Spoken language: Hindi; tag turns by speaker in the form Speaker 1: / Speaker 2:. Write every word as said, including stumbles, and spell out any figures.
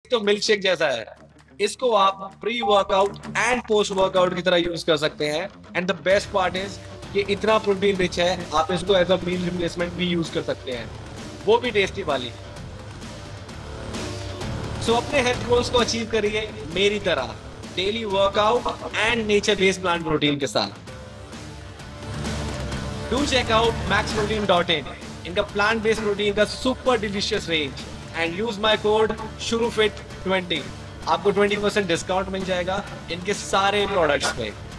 Speaker 1: तो मिल्क शेक जैसा है। इसको आप pre workout and post workout की तरह यूज कर सकते हैं। And the best part is ये इतना प्रोटीन रिच है, आप इसको एज अ मील रिप्लेसमेंट भी यूज कर सकते हैं, वो भी टेस्टी वाली। सो so, अपने हेल्थ गोल्स को अचीव करिए मेरी तरह, daily workout and nature based plant protein के साथ। Do check out max protein dot in, इनका प्लांट बेस्ड प्रोटीन का super delicious range, and use my code शुरू फिट ट्वेंटी, आपको ट्वेंटी परसेंट डिस्काउंट मिल जाएगा इनके सारे प्रोडक्ट्स पे।